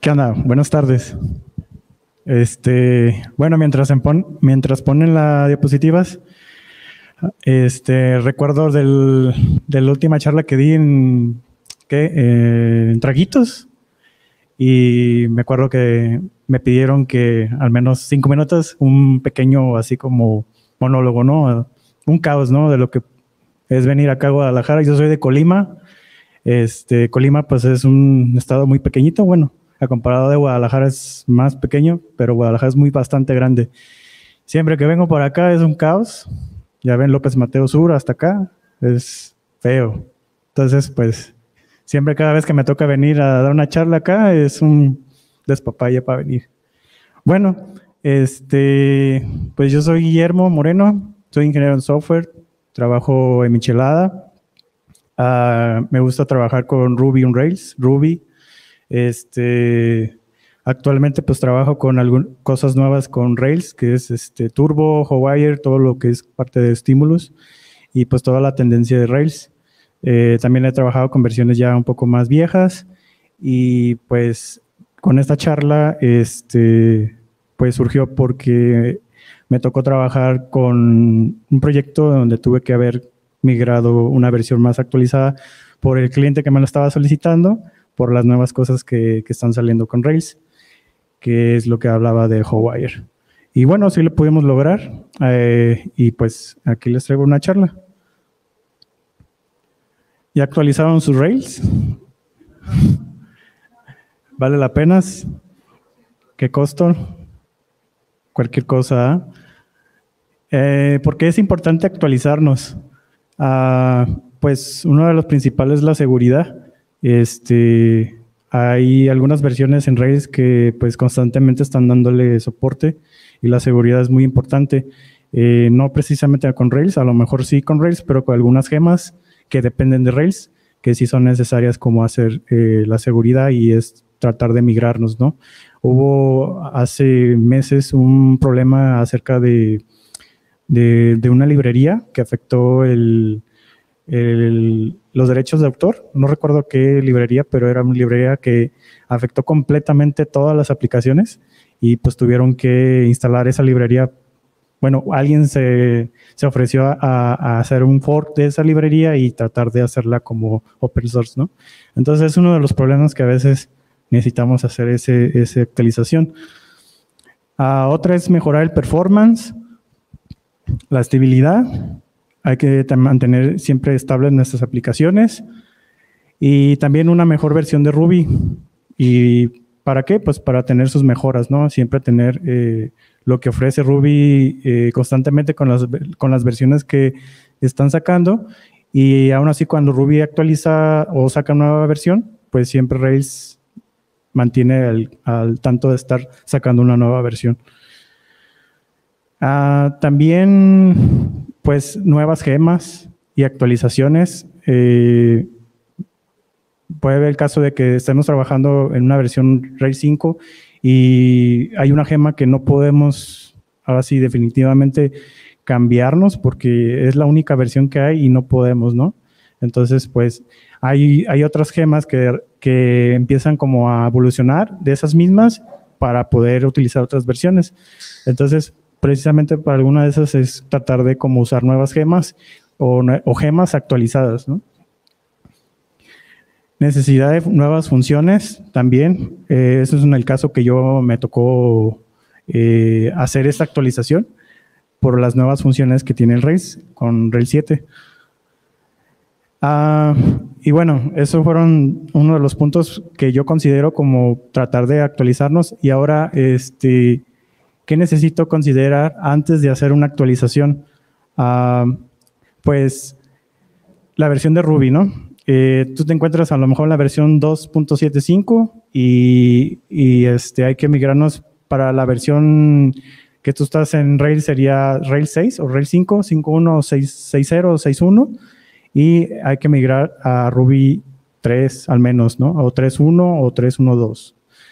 ¿Qué onda? Buenas tardes. Bueno, mientras ponen las diapositivas, recuerdo de la última charla que di en Traguitos, y me acuerdo que me pidieron que al menos 5 minutos, un pequeño así como monólogo, ¿no? Un caos, ¿no? De lo que es venir acá a Guadalajara. Yo soy de Colima. Colima pues es un estado muy pequeñito, bueno, a comparado de Guadalajara es más pequeño, pero Guadalajara es bastante grande. Siempre que vengo por acá es un caos. Ya ven López Mateo Sur hasta acá, es feo. Entonces, pues, siempre cada vez que me toca venir a dar una charla acá es un despapalle para venir. Bueno, pues yo soy Guillermo Moreno, soy ingeniero en software, trabajo en Michelada. Me gusta trabajar con Ruby on Rails, Ruby. Actualmente pues trabajo con cosas nuevas con Rails, que es Turbo, Hotwire, todo lo que es parte de Stimulus y pues toda la tendencia de Rails. También he trabajado con versiones ya un poco más viejas y pues con esta charla pues surgió porque me tocó trabajar con un proyecto donde tuve que haber migrado una versión más actualizada por el cliente que me lo estaba solicitando, por las nuevas cosas que están saliendo con Rails, que es lo que hablaba de Hotwire. Y bueno, sí lo pudimos lograr, y pues aquí les traigo una charla. ¿Ya actualizaron sus Rails? ¿Vale la pena? ¿Qué costo? Cualquier cosa. ¿Por qué es importante actualizarnos? Pues uno de los principales es la seguridad. Hay algunas versiones en Rails que pues constantemente están dándole soporte y la seguridad es muy importante. No precisamente con Rails, a lo mejor sí con Rails, pero con algunas gemas que dependen de Rails, que sí son necesarias como hacer la seguridad y es tratar de migrarnos, ¿no? Hubo hace meses un problema acerca de una librería que afectó los derechos de autor. No recuerdo qué librería, pero era una librería que afectó completamente todas las aplicaciones y pues tuvieron que instalar esa librería. Bueno, alguien se ofreció a hacer un fork de esa librería y tratar de hacerla como open source, ¿no? Entonces es uno de los problemas que a veces necesitamos hacer esa actualización. Otra es mejorar el performance, la estabilidad. Hay que mantener siempre estables nuestras aplicaciones y también una mejor versión de Ruby. ¿Y para qué? Pues para tener sus mejoras, ¿no? Siempre tener lo que ofrece Ruby constantemente con las versiones que están sacando, y aún así cuando Ruby actualiza o saca una nueva versión, pues siempre Rails mantiene al tanto de estar sacando una nueva versión. También pues nuevas gemas y actualizaciones. Puede haber el caso de que estemos trabajando en una versión Rails 5 y hay una gema que no podemos, ahora sí, definitivamente cambiarnos porque es la única versión que hay y no podemos, ¿no? Entonces, pues, hay otras gemas que empiezan como a evolucionar de esas mismas para poder utilizar otras versiones. Entonces, precisamente para alguna de esas es tratar de como usar nuevas gemas o gemas actualizadas, ¿no? Necesidad de nuevas funciones también. Eso es en el caso que yo me tocó hacer esta actualización por las nuevas funciones que tiene el Rails con Rails 7. Y bueno, esos fueron uno de los puntos que yo considero como tratar de actualizarnos. Y ahora, ¿qué necesito considerar antes de hacer una actualización? Pues la versión de Ruby, ¿no? Tú te encuentras a lo mejor en la versión 2.75 y hay que migrarnos para la versión que tú estás en Rails, sería Rails 6 o Rails 5, 5.1, 6.0 o 6.1, y hay que migrar a Ruby 3 al menos, ¿no? O 3.1 o 3.1.2.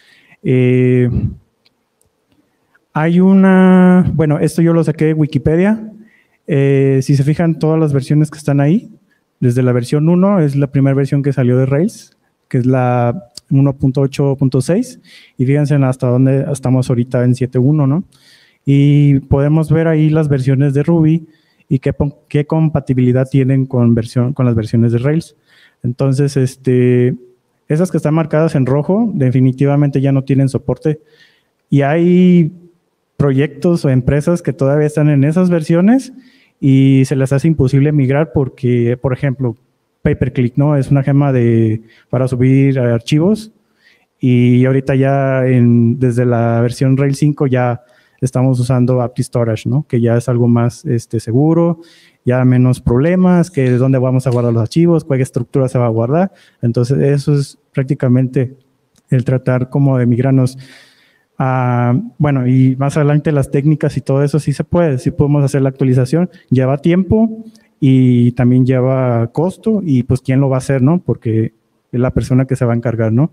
Hay bueno, esto yo lo saqué de Wikipedia. Si se fijan, todas las versiones que están ahí, desde la versión 1 es la primera versión que salió de Rails, que es la 1.8.6 y fíjense hasta dónde estamos ahorita en 7.1, ¿no? Y podemos ver ahí las versiones de Ruby y qué compatibilidad tienen con las versiones de Rails. Entonces, esas que están marcadas en rojo definitivamente ya no tienen soporte y hay proyectos o empresas que todavía están en esas versiones y se les hace imposible migrar porque, por ejemplo, Paperclip, ¿no? Es una gema para subir archivos y ahorita ya desde la versión Rails 5 ya estamos usando AppStorage, ¿no? Que ya es algo más seguro, ya menos problemas, que de dónde vamos a guardar los archivos, cuál estructura se va a guardar. Entonces, eso es prácticamente el tratar como de migrarnos. Bueno, y más adelante las técnicas y todo eso sí se puede, sí podemos hacer la actualización. Lleva tiempo y también lleva costo y pues quién lo va a hacer, ¿no? Porque es la persona que se va a encargar, ¿no?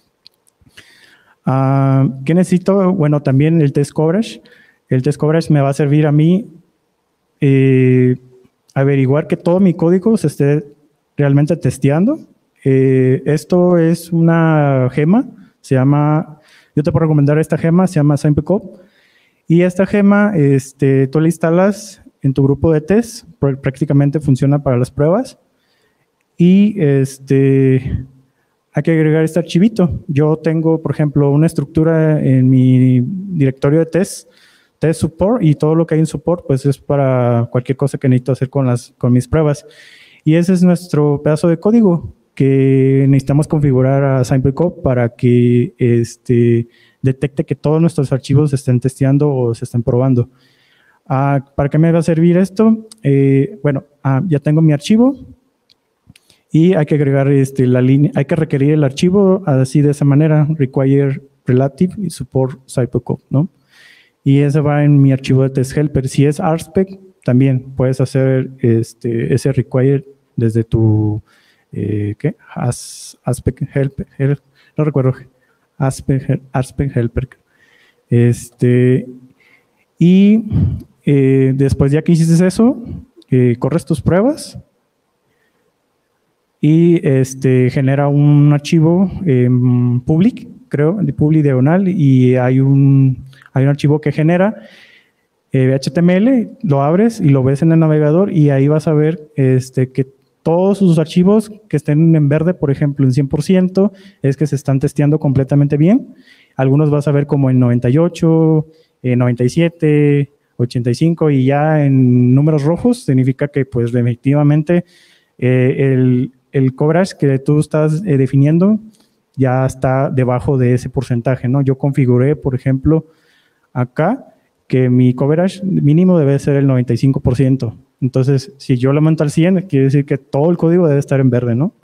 ¿Qué necesito? Bueno, también el test coverage. El test coverage me va a servir a mí averiguar que todo mi código se esté realmente testeando. Esto es una gema, yo te puedo recomendar esta gema, se llama SimpleCode. Y esta gema, tú la instalas en tu grupo de test, prácticamente funciona para las pruebas. Y hay que agregar este archivito. Yo tengo, por ejemplo, una estructura en mi directorio de test support, y todo lo que hay en support pues es para cualquier cosa que necesito hacer con mis pruebas. Y ese es nuestro pedazo de código que necesitamos configurar a SimpleCode para que detecte que todos nuestros archivos se estén testeando o se estén probando. ¿Para qué me va a servir esto? Bueno, ya tengo mi archivo y hay que agregar la línea, hay que requerir el archivo así de esa manera, require relative support SimpleCode, ¿no? Y ese va en mi archivo de test helper. Si es RSpec, también puedes hacer ese require desde tu RSpec helper, no recuerdo, RSpec helper. Y después ya que hiciste eso, corres tus pruebas y genera un archivo public, creo, de public diagonal, y hay un archivo que genera HTML, lo abres y lo ves en el navegador y ahí vas a ver que todos sus archivos que estén en verde, por ejemplo, en 100%, es que se están testeando completamente bien. Algunos vas a ver como en 98, 97, 85 y ya en números rojos significa que pues efectivamente el coverage que tú estás definiendo ya está debajo de ese porcentaje, ¿no? Yo configuré, por ejemplo, acá que mi coverage mínimo debe ser el 95%. Entonces, si yo lo aumento al 100, quiere decir que todo el código debe estar en verde, ¿no?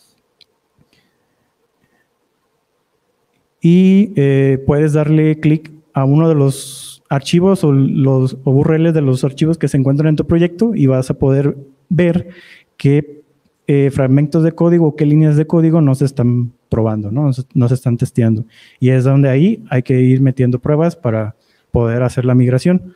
Y puedes darle clic a uno de los archivos o los URLs de los archivos que se encuentran en tu proyecto y vas a poder ver qué fragmentos de código o qué líneas de código no se están probando, ¿no? No se están testeando. Y es donde ahí hay que ir metiendo pruebas para poder hacer la migración.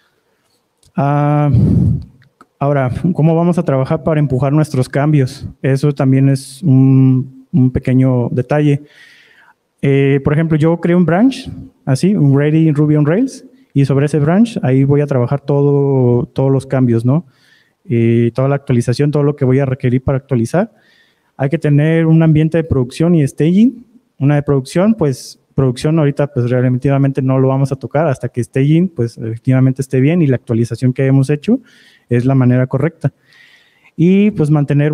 Ahora, ¿cómo vamos a trabajar para empujar nuestros cambios? Eso también es un pequeño detalle. Por ejemplo, yo creo un branch, así, un Ready Ruby on Rails, y sobre ese branch, ahí voy a trabajar todos los cambios, ¿no? Toda la actualización, todo lo que voy a requerir para actualizar. Hay que tener un ambiente de producción y staging. Una de producción, pues, producción ahorita, pues, relativamente no lo vamos a tocar hasta que staging, pues, efectivamente esté bien y la actualización que hemos hecho es la manera correcta. Y, pues, mantener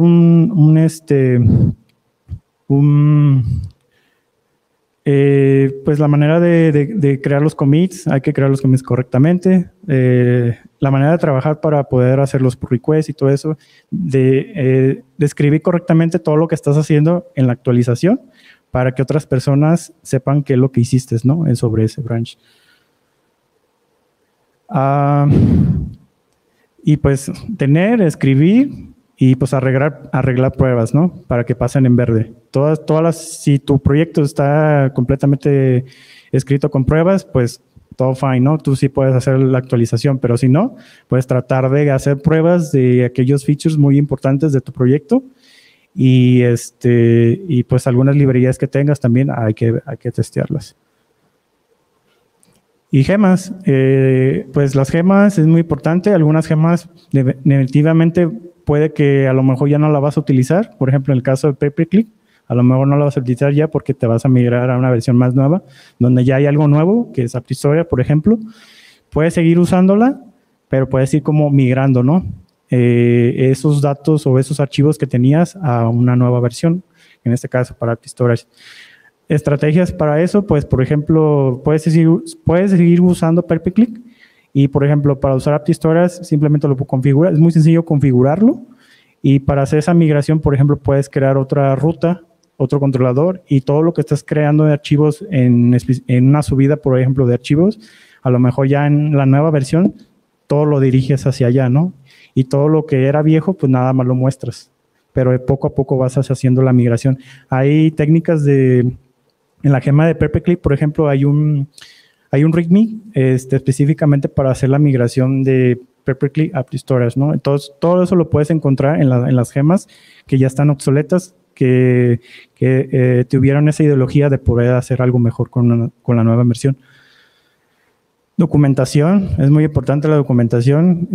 pues la manera de crear los commits, hay que crear los commits correctamente. La manera de trabajar para poder hacer los pull requests y todo eso, de escribir correctamente todo lo que estás haciendo en la actualización para que otras personas sepan qué es lo que hiciste, ¿no? Sobre ese branch. Y pues escribir y pues arreglar pruebas, ¿no? Para que pasen en verde. Si tu proyecto está completamente escrito con pruebas, pues todo fine, ¿no? Tú sí puedes hacer la actualización, pero si no, puedes tratar de hacer pruebas de aquellos features muy importantes de tu proyecto y pues algunas librerías que tengas también hay que testearlas. Y gemas, pues las gemas es muy importante. Algunas gemas definitivamente puede que a lo mejor ya no la vas a utilizar. Por ejemplo, en el caso de Paperclip, a lo mejor no la vas a utilizar ya porque te vas a migrar a una versión más nueva, donde ya hay algo nuevo, que es AppHistoria, por ejemplo. Puedes seguir usándola, pero puedes ir como migrando, ¿no? Esos datos o esos archivos que tenías a una nueva versión, en este caso para AppStorage. Estrategias para eso, pues, por ejemplo, puedes seguir usando Paperclip y, por ejemplo, para usar AppStorage simplemente lo configuras. Es muy sencillo configurarlo y para hacer esa migración, por ejemplo, puedes crear otra ruta, otro controlador y todo lo que estás creando de archivos en una subida, por ejemplo, de archivos, a lo mejor ya en la nueva versión todo lo diriges hacia allá, ¿no? Y todo lo que era viejo, pues nada más lo muestras. Pero poco a poco vas haciendo la migración. Hay técnicas en la gema de Paperclip, por ejemplo, hay un README específicamente para hacer la migración de Paperclip a AppStorage, ¿no? Entonces, todo eso lo puedes encontrar en las gemas que ya están obsoletas, que tuvieron esa ideología de poder hacer algo mejor con la nueva versión. Documentación, es muy importante la documentación.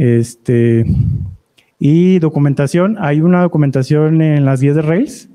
Y documentación, hay una documentación en las guías de Rails.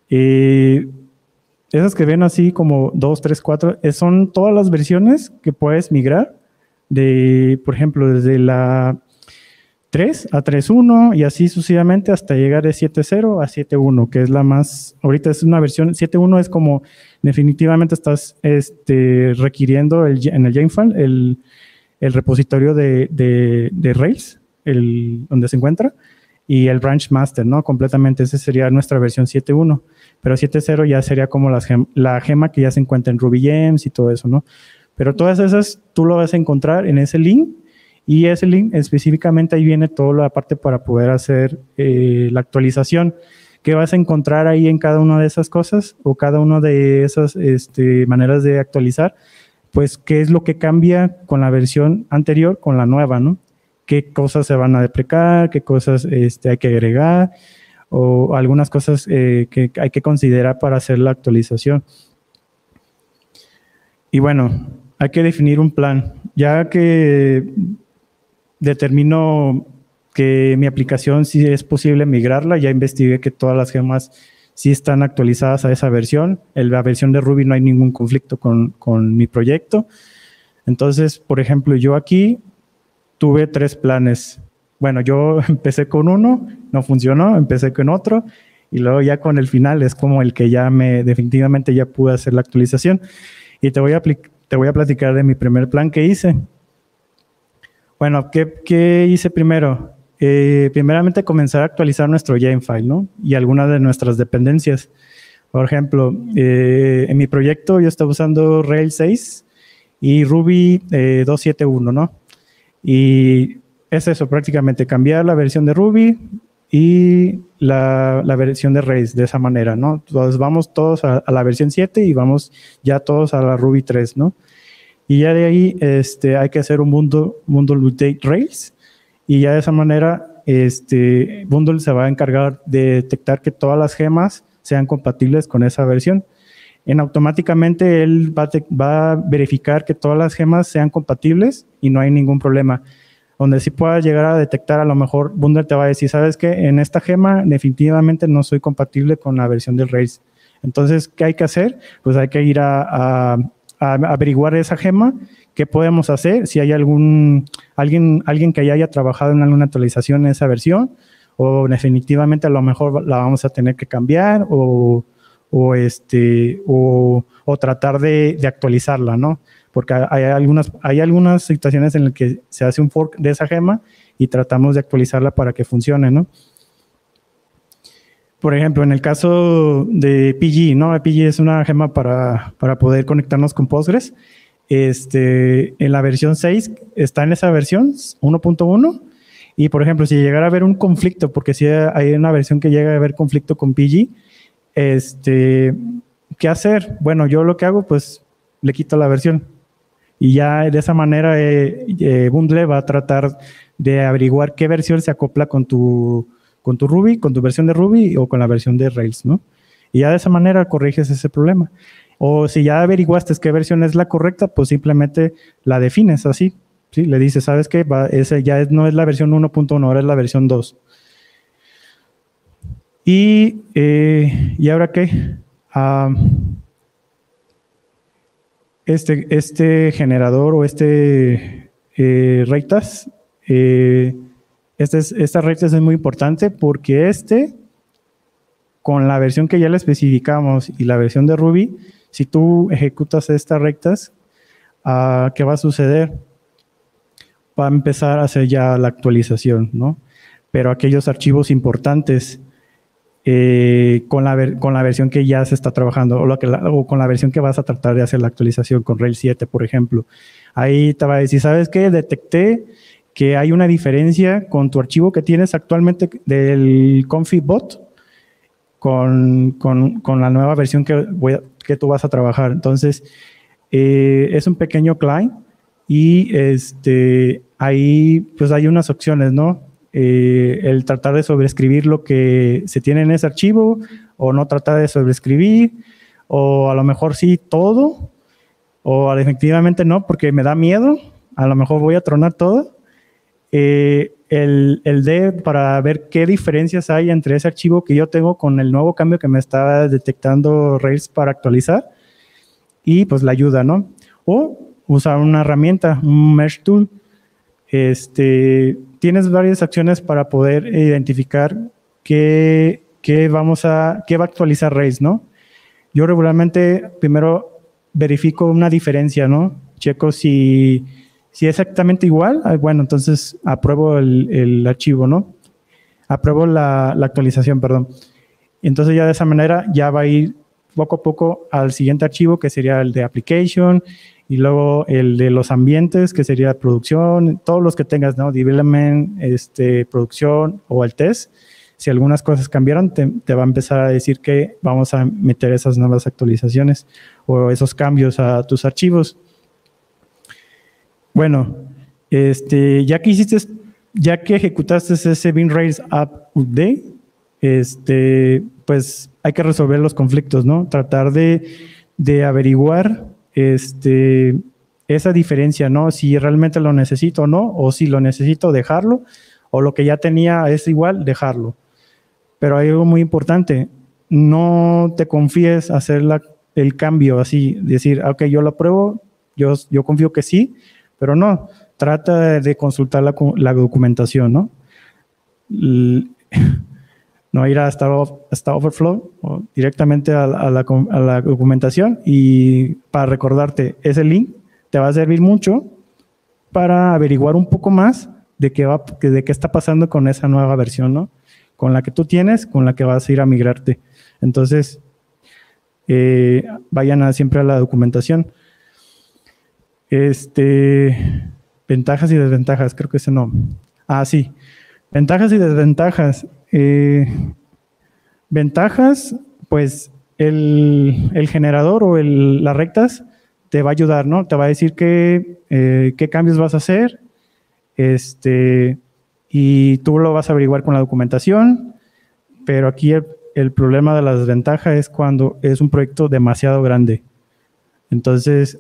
Esas que ven así como 2, 3, 4, son todas las versiones que puedes migrar, por ejemplo, desde la 3 a 3.1 y así sucesivamente hasta llegar de 7.0 a 7.1, que es la más, ahorita es una versión, 7.1 es como definitivamente estás requiriendo en el Jamfile el repositorio de Rails, donde se encuentra, y el branch master, ¿no? Completamente, esa sería nuestra versión 7.1, pero 7.0 ya sería como la gema que ya se encuentra en RubyGems y todo eso, ¿no? Pero todas esas tú lo vas a encontrar en ese link. Y ese link específicamente ahí viene toda la parte para poder hacer la actualización. ¿Qué vas a encontrar ahí en cada una de esas cosas o cada una de esas maneras de actualizar? Pues qué es lo que cambia con la versión anterior con la nueva, ¿no? Qué cosas se van a deprecar, qué cosas hay que agregar o algunas cosas que hay que considerar para hacer la actualización. Y bueno, hay que definir un plan. Ya que determino que mi aplicación sí es posible migrarla, ya investigué que todas las gemas sí están actualizadas a esa versión. En la versión de Ruby no hay ningún conflicto con mi proyecto. Entonces, por ejemplo, yo aquí tuve 3 planes. Bueno, yo empecé con uno, no funcionó, empecé con otro, y luego ya con el final es como el que ya definitivamente ya pude hacer la actualización. Y te voy a platicar de mi primer plan que hice. Bueno, ¿qué hice primero? Primeramente comenzar a actualizar nuestro Jamfile, ¿no? Y algunas de nuestras dependencias. Por ejemplo, en mi proyecto yo estaba usando Rails 6 y Ruby 2.7.1, ¿no? Y es eso, prácticamente cambiar la versión de Ruby y la versión de Rails de esa manera, ¿no? Entonces vamos todos a la versión 7 y vamos ya todos a la Ruby 3, ¿no? Y ya de ahí hay que hacer un bundle update Rails y ya de esa manera bundle se va a encargar de detectar que todas las gemas sean compatibles con esa versión. Automáticamente él va a verificar que todas las gemas sean compatibles y no hay ningún problema. Donde sí pueda llegar a detectar, a lo mejor bundle te va a decir, ¿sabes qué? En esta gema definitivamente no soy compatible con la versión del Rails. Entonces, ¿qué hay que hacer? Pues hay que ir a averiguar esa gema, qué podemos hacer, si hay alguien que ya haya trabajado en alguna actualización en esa versión, o definitivamente a lo mejor la vamos a tener que cambiar, o tratar de actualizarla, ¿no? Porque hay algunas situaciones en las que se hace un fork de esa gema y tratamos de actualizarla para que funcione, ¿no? Por ejemplo, en el caso de PG, ¿no? PG es una gema para poder conectarnos con Postgres. En la versión 6 está en esa versión 1.1 y, por ejemplo, si llegara a haber un conflicto, porque si hay una versión que llega a haber conflicto con PG, ¿qué hacer? Bueno, yo lo que hago, pues, le quito la versión y ya de esa manera Bundle va a tratar de averiguar qué versión se acopla con tu con tu Ruby, con tu versión de Ruby o con la versión de Rails, ¿no? Y ya de esa manera corriges ese problema. O si ya averiguaste qué versión es la correcta, pues simplemente la defines así, ¿sí? Le dices, ¿sabes qué? Ese ya no es la versión 1.1, ahora es la versión 2. ¿Y ahora qué? Este generador o rectas, esta rectas es muy importante porque con la versión que ya le especificamos y la versión de Ruby, si tú ejecutas estas rectas, ¿qué va a suceder? Va a empezar a hacer ya la actualización, ¿no? Pero aquellos archivos importantes con la versión que ya se está trabajando o con la versión que vas a tratar de hacer la actualización con Rails 7, por ejemplo. Ahí te va a decir, ¿sabes qué? Detecté que hay una diferencia con tu archivo que tienes actualmente del config.bot con la nueva versión que tú vas a trabajar. Entonces, es un pequeño client y ahí pues hay unas opciones, ¿no? El tratar de sobreescribir lo que se tiene en ese archivo o no tratar de sobreescribir o a lo mejor sí todo o efectivamente no porque me da miedo, a lo mejor voy a tronar todo. El D para ver qué diferencias hay entre ese archivo que yo tengo con el nuevo cambio que me está detectando Rails para actualizar y pues la ayuda, ¿no? O usar una herramienta, un Merge Tool. Tienes varias acciones para poder identificar qué va a actualizar Rails, ¿no? Yo regularmente primero verifico una diferencia, ¿no? Checo si es exactamente igual, bueno, entonces apruebo el archivo, ¿no? Apruebo la actualización, perdón. Entonces ya de esa manera ya va a ir poco a poco al siguiente archivo, que sería el de application, y luego el de los ambientes, que sería producción, todos los que tengas, ¿no? Development, producción o el test. Si algunas cosas cambiaron, te va a empezar a decir que vamos a meter esas nuevas actualizaciones o esos cambios a tus archivos. Bueno, ya que ejecutaste ese bin Rails app update, pues hay que resolver los conflictos, ¿no? Tratar de averiguar esa diferencia, ¿no? Si realmente lo necesito o no, o si lo necesito dejarlo, o lo que ya tenía es igual, dejarlo. Pero hay algo muy importante, no te confíes a hacer el cambio así, decir, ok, yo lo apruebo, yo confío que sí, pero no, trata de consultar la documentación, ¿no? No ir hasta Overflow o directamente a la documentación y para recordarte, ese link te va a servir mucho para averiguar un poco más de qué está pasando con esa nueva versión, ¿no? Con la que tú tienes, con la que vas a ir a migrarte. Entonces, vayan siempre a la documentación. Ventajas y desventajas, creo que ese no. Sí. Ventajas y desventajas. Ventajas, pues el generador o las rectas te va a ayudar, ¿no? Te va a decir qué cambios vas a hacer, y tú lo vas a averiguar con la documentación, pero aquí el problema de la desventaja es cuando es un proyecto demasiado grande. Entonces,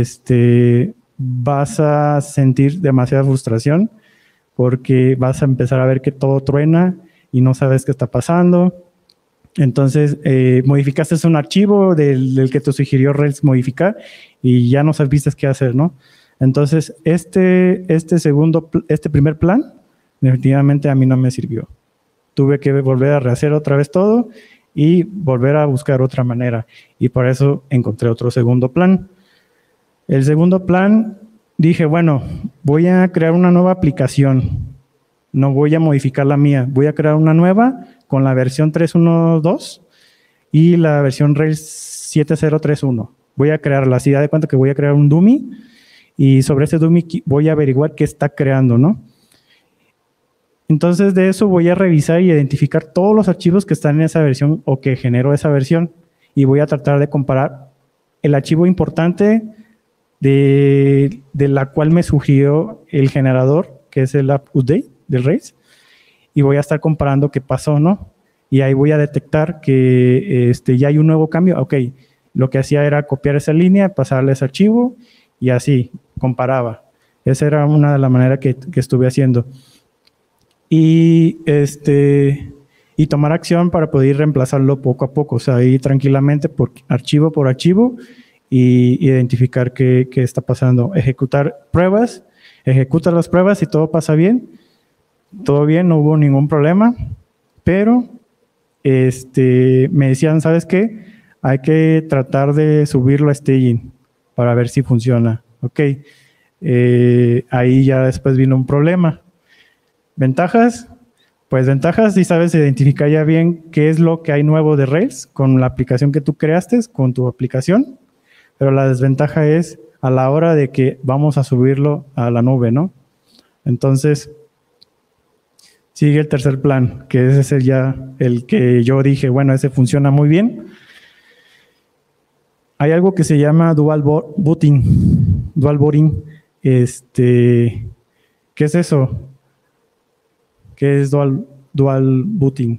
vas a sentir demasiada frustración porque vas a empezar a ver que todo truena y no sabes qué está pasando. Entonces, modificaste un archivo del que te sugirió Rails modificar y ya no sabiste qué hacer, ¿no? Entonces, este primer plan, definitivamente a mí no me sirvió. Tuve que volver a rehacer otra vez todo y volver a buscar otra manera. Y por eso encontré otro segundo plan. El segundo plan, dije, bueno, voy a crear una nueva aplicación. No voy a modificar la mía. Voy a crear una nueva con la versión 3.1.2 y la versión Rails 7.0.3.1. Voy a crearla. Así de cuenta que voy a crear un dummy y sobre ese dummy voy a averiguar qué está creando, ¿no? Entonces, de eso voy a revisar y identificar todos los archivos que están en esa versión o que generó esa versión y voy a tratar de comparar el archivo importante de la cual me sugirió el generador, que es el app update del Rails, y voy a estar comparando qué pasó, ¿no? Y ahí voy a detectar que ya hay un nuevo cambio. Ok, lo que hacía era copiar esa línea, pasarle ese archivo y así, comparaba. Esa era una de las maneras que estuve haciendo. Y, y tomar acción para poder reemplazarlo poco a poco, o sea, ir tranquilamente por archivo y identificar qué está pasando. Ejecutar pruebas, ejecuta las pruebas y todo pasa bien. Todo bien, no hubo ningún problema, pero me decían, ¿sabes qué? Hay que tratar de subirlo a staging para ver si funciona. Ok, ahí ya después vino un problema. ¿Ventajas? Pues ventajas si sabes identificar ya bien qué es lo que hay nuevo de Rails con la aplicación que tú creaste, con tu aplicación, pero la desventaja es a la hora de que vamos a subirlo a la nube, ¿no? Entonces, sigue el tercer plan, que ese es ya el que yo dije, bueno, ese funciona muy bien. Hay algo que se llama dual booting. ¿Qué es eso? ¿Qué es dual booting?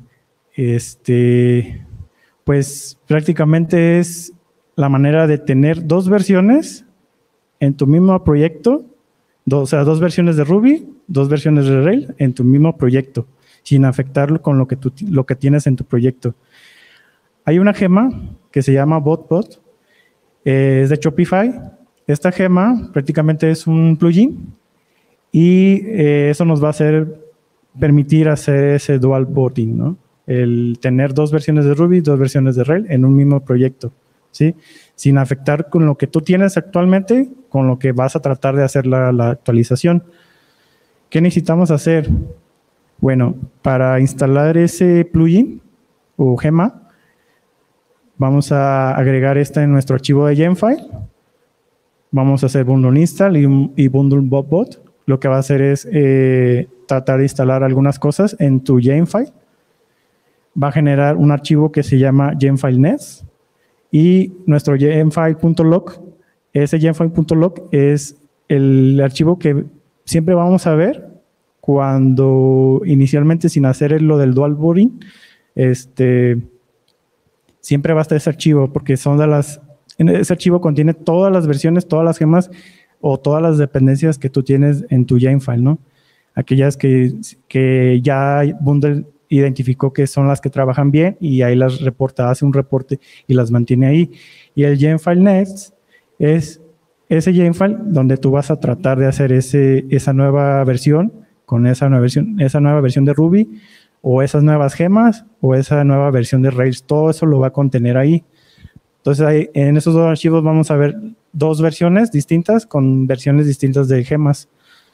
Pues prácticamente es la manera de tener dos versiones en tu mismo proyecto, o sea, dos versiones de Ruby, dos versiones de Rails en tu mismo proyecto, sin afectarlo con lo que tienes en tu proyecto. Hay una gema que se llama BotBot, es de Shopify. Esta gema prácticamente es un plugin y eso nos va a permitir hacer ese dual booting, ¿no? El tener dos versiones de Ruby, dos versiones de Rails en un mismo proyecto, ¿sí? Sin afectar con lo que tú tienes actualmente, con lo que vas a tratar de hacer la actualización. ¿Qué necesitamos hacer? Bueno, para instalar ese plugin o gema, vamos a agregar esta en nuestro archivo de Genfile. Vamos a hacer bundle install y bundle bot. Lo que va a hacer es tratar de instalar algunas cosas en tu Genfile. Va a generar un archivo que se llama genfile.nets y nuestro genfile.log, ese genfile.log es el archivo que siempre vamos a ver cuando inicialmente, sin hacer lo del dual booting, siempre va a estar ese archivo porque ese archivo contiene todas las versiones, todas las gemas o todas las dependencias que tú tienes en tu Genfile, ¿no? Aquellas que ya Bundle identificó que son las que trabajan bien y ahí las reporta, hace un reporte y las mantiene ahí. Y el Genfile Next es ese Genfile donde tú vas a tratar de hacer esa nueva versión con esa nueva versión de Ruby o esas nuevas gemas o esa nueva versión de Rails. Todo eso lo va a contener ahí. Entonces, en esos dos archivos vamos a ver dos versiones distintas con versiones distintas de gemas.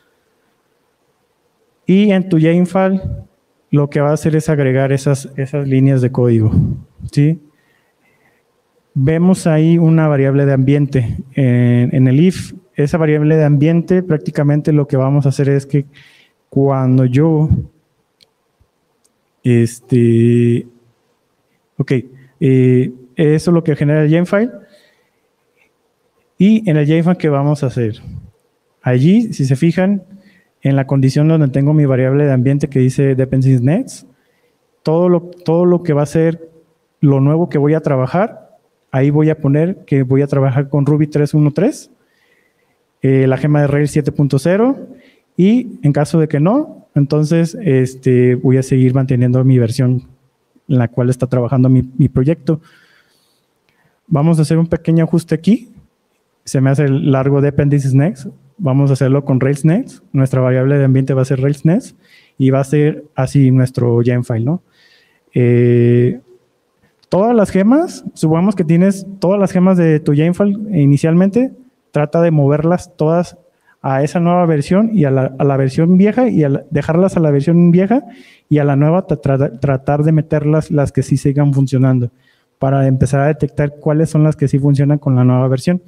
Y en tu Genfile lo que va a hacer es agregar esas líneas de código, ¿sí? Vemos ahí una variable de ambiente en el if. Esa variable de ambiente prácticamente lo que vamos a hacer es que cuando yo eso es lo que genera el Genfile. Y en el Genfile, ¿qué vamos a hacer? Allí, si se fijan, en la condición donde tengo mi variable de ambiente que dice dependencies nets, todo lo que va a ser lo nuevo que voy a trabajar, ahí voy a poner que voy a trabajar con Ruby 3.1.3, la gema de Rails 7.0, y en caso de que no, entonces voy a seguir manteniendo mi versión en la cual está trabajando mi proyecto. Vamos a hacer un pequeño ajuste aquí. Se me hace largo dependencies next. Vamos a hacerlo con Rails next. Nuestra variable de ambiente va a ser Rails next y va a ser así nuestro Genfile, ¿no? Todas las gemas, supongamos que tienes todas las gemas de tu Genfile inicialmente, trata de moverlas todas a esa nueva versión y a la versión vieja y dejarlas a la versión vieja y a la nueva tratar de meterlas las que sí sigan funcionando para empezar a detectar cuáles son las que sí funcionan con la nueva versión.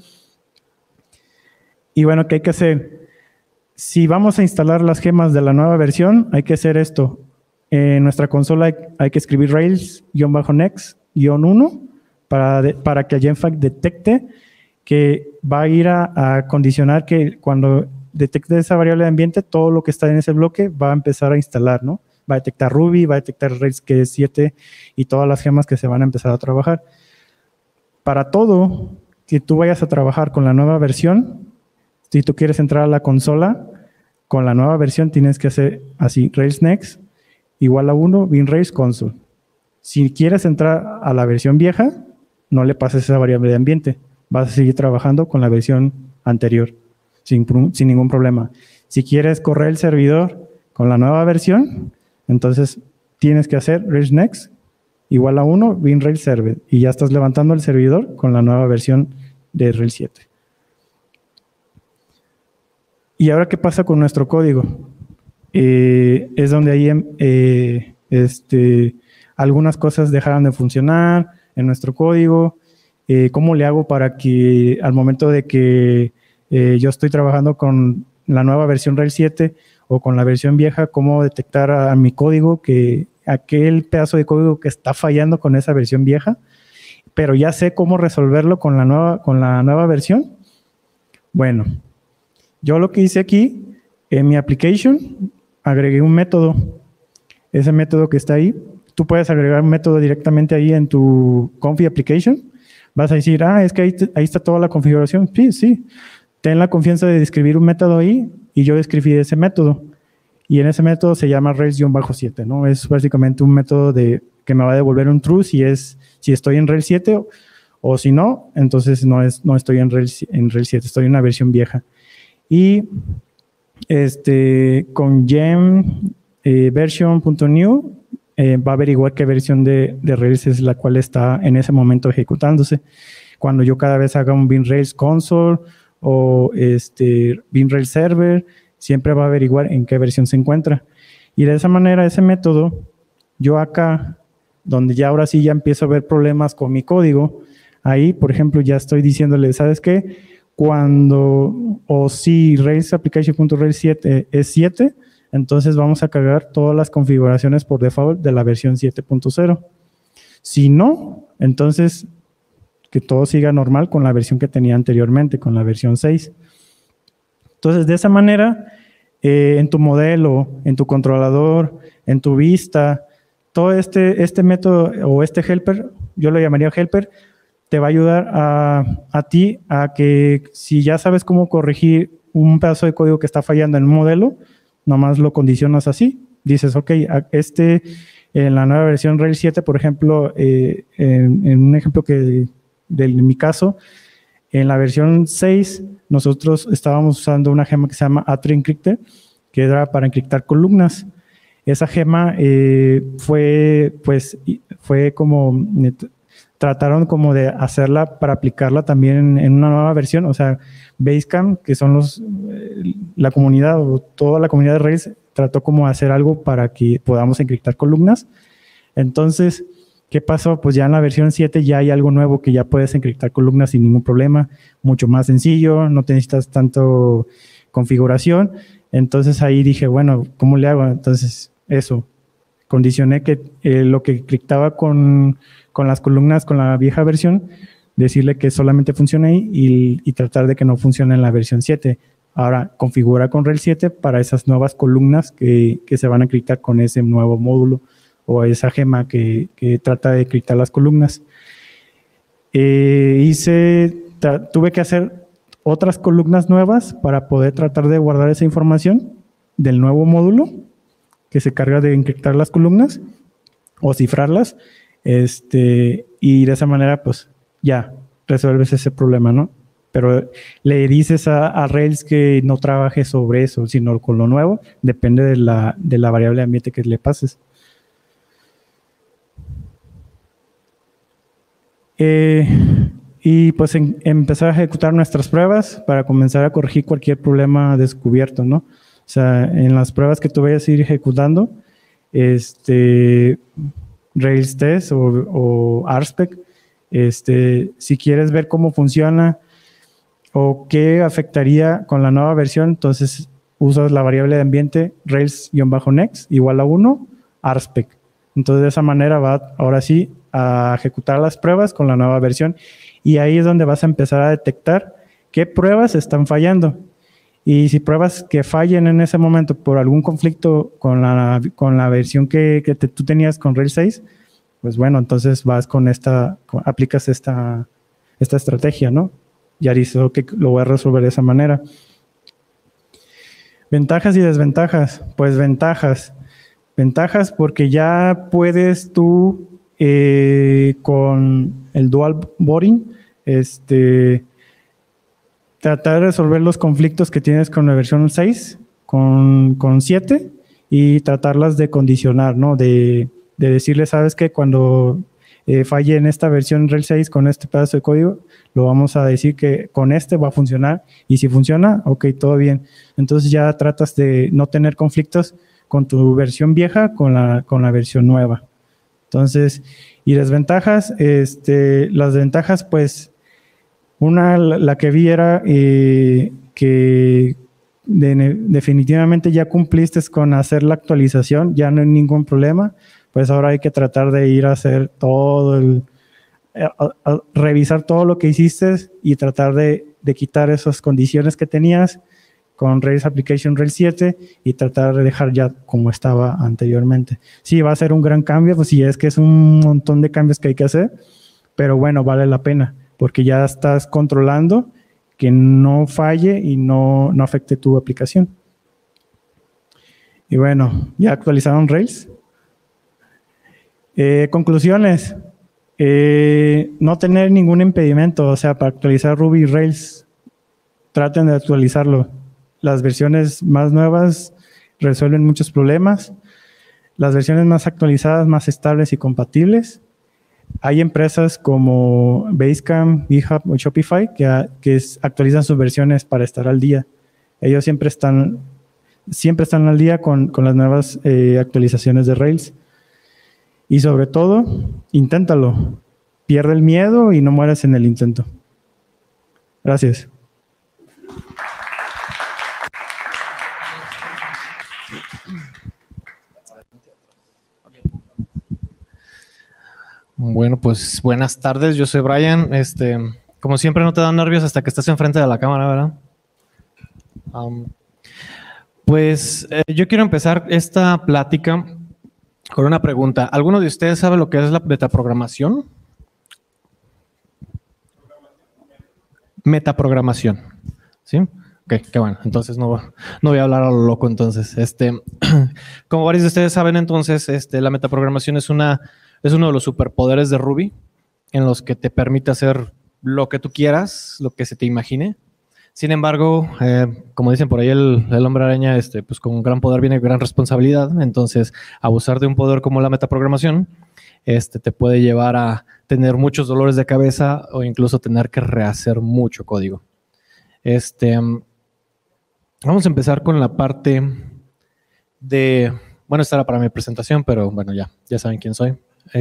Y bueno, ¿qué hay que hacer? Si vamos a instalar las gemas de la nueva versión, hay que hacer esto. En nuestra consola hay que escribir Rails-next-1 para que el Genfile detecte que va a ir a condicionar que cuando detecte esa variable de ambiente, todo lo que está en ese bloque va a empezar a instalar, ¿no? va a detectar Ruby, va a detectar Rails que es 7 y todas las gemas que se van a empezar a trabajar. Para todo que tú vayas a trabajar con la nueva versión, si tú quieres entrar a la consola, con la nueva versión tienes que hacer así, Rails Next, igual a 1, bin Rails console. Si quieres entrar a la versión vieja, no le pases esa variable de ambiente. Vas a seguir trabajando con la versión anterior, sin ningún problema. Si quieres correr el servidor con la nueva versión, entonces tienes que hacer Rails Next, igual a 1, bin Rails server, y ya estás levantando el servidor con la nueva versión de Rails 7. ¿Y ahora qué pasa con nuestro código? Es donde ahí algunas cosas dejaron de funcionar en nuestro código. ¿Cómo le hago para que al momento de que yo estoy trabajando con la nueva versión Rails 7 o con la versión vieja, cómo detectar a mi código, que aquel pedazo de código que está fallando con esa versión vieja, pero ya sé cómo resolverlo con la nueva versión? Bueno, yo lo que hice aquí, en mi application, agregué un método. Ese método que está ahí, tú puedes agregar un método directamente ahí en tu config application. Vas a decir, es que ahí está toda la configuración. Sí. Ten la confianza de escribir un método ahí y yo escribí ese método. Y en ese método se llama Rails-7, ¿no? Es básicamente un método que me va a devolver un true si estoy en Rails 7 o si no, entonces no estoy en Rails 7, estoy en una versión vieja. Y con gem version.new va a averiguar qué versión de Rails es la cual está en ese momento ejecutándose. Cuando yo cada vez haga un bin Rails console o bin Rails server, siempre va a averiguar en qué versión se encuentra. Y de esa manera, ese método, yo acá, donde ya ahora sí ya empiezo a ver problemas con mi código, ahí, por ejemplo, ya estoy diciéndole, ¿sabes qué? Si Rails application.rails 7 es 7, entonces vamos a cargar todas las configuraciones por default de la versión 7.0. Si no, entonces que todo siga normal con la versión que tenía anteriormente, con la versión 6. Entonces, de esa manera, en tu modelo, en tu controlador, en tu vista, todo este método o este helper, yo lo llamaría helper, te va a ayudar a ti a que si ya sabes cómo corregir un pedazo de código que está fallando en un modelo, nomás lo condicionas así. Dices, ok, en la nueva versión Rails 7, por ejemplo, en un ejemplo de mi caso, en la versión 6, nosotros estábamos usando una gema que se llama attree-encrypted, que era para encriptar columnas. Esa gema fue como, trataron como de hacerla para aplicarla también en una nueva versión, o sea, Basecamp, que son la comunidad o toda la comunidad de Rails, trató como de hacer algo para que podamos encriptar columnas. Entonces, ¿qué pasó? Pues ya en la versión 7 ya hay algo nuevo que ya puedes encriptar columnas sin ningún problema, mucho más sencillo, no te necesitas tanto configuración. Entonces ahí dije, bueno, ¿cómo le hago? Entonces eso, condicioné que lo que encriptaba con las columnas con la vieja versión, decirle que solamente funcione ahí y tratar de que no funcione en la versión 7. Ahora, configura con Rails 7 para esas nuevas columnas que se van a encriptar con ese nuevo módulo o esa gema que trata de encriptar las columnas. Tuve que hacer otras columnas nuevas para poder tratar de guardar esa información del nuevo módulo que se carga de encriptar las columnas o cifrarlas, y de esa manera pues ya resuelves ese problema, ¿no? Pero le dices a Rails que no trabaje sobre eso, sino con lo nuevo, depende de la variable de ambiente que le pases. Y pues empezar a ejecutar nuestras pruebas para comenzar a corregir cualquier problema descubierto, ¿no? O sea, en las pruebas que tú vayas a ir ejecutando, Rails Test o RSpec, si quieres ver cómo funciona o qué afectaría con la nueva versión, entonces usas la variable de ambiente Rails-next igual a 1, RSpec. Entonces de esa manera va ahora sí a ejecutar las pruebas con la nueva versión y ahí es donde vas a empezar a detectar qué pruebas están fallando. Y si pruebas que fallen en ese momento por algún conflicto con la versión que tú tenías con Rails 6, pues bueno, entonces vas aplicas esta estrategia, ¿no? Ya dices, ok, lo voy a resolver de esa manera. Ventajas y desventajas. Pues ventajas. Ventajas porque ya puedes tú con el dual boarding tratar de resolver los conflictos que tienes con la versión 6, con 7 y tratarlas de condicionar, ¿no? De decirle, sabes que cuando falle en esta versión Rails 6 con este pedazo de código, lo vamos a decir que con este va a funcionar y si funciona, ok, todo bien. Entonces ya tratas de no tener conflictos con tu versión vieja con la versión nueva. Entonces, y desventajas, las ventajas, pues, la que vi era que definitivamente ya cumpliste con hacer la actualización, ya no hay ningún problema, pues ahora hay que tratar de ir a hacer todo a revisar todo lo que hiciste y tratar de quitar esas condiciones que tenías con Rails Application Rails 7 y tratar de dejar ya como estaba anteriormente. Sí, va a ser un gran cambio, pues sí, es que es un montón de cambios que hay que hacer, pero bueno, vale la pena, porque ya estás controlando que no falle y no afecte tu aplicación. Y bueno, ya actualizaron Rails. Conclusiones. No tener ningún impedimento, o sea, para actualizar Ruby y Rails, traten de actualizarlo. Las versiones más nuevas resuelven muchos problemas. Las versiones más actualizadas, más estables y compatibles. Hay empresas como Basecamp, GitHub o Shopify que actualizan sus versiones para estar al día. Ellos siempre están al día con las nuevas actualizaciones de Rails. Y sobre todo, inténtalo. Pierde el miedo y no mueras en el intento. Gracias. Bueno, pues buenas tardes, yo soy Brian. Como siempre no te dan nervios hasta que estás enfrente de la cámara, ¿verdad? Yo quiero empezar esta plática con una pregunta. ¿Alguno de ustedes sabe lo que es la metaprogramación? Metaprogramación, ¿sí? Ok, qué bueno. Entonces no voy a hablar a lo loco entonces. Como varios de ustedes saben entonces, la metaprogramación es uno de los superpoderes de Ruby en los que te permite hacer lo que tú quieras, lo que se te imagine. Sin embargo, como dicen por ahí el hombre araña, pues con un gran poder viene gran responsabilidad. Entonces, abusar de un poder como la metaprogramación te puede llevar a tener muchos dolores de cabeza o incluso tener que rehacer mucho código. Vamos a empezar con la parte de... Bueno, esta era para mi presentación, pero bueno, ya saben quién soy.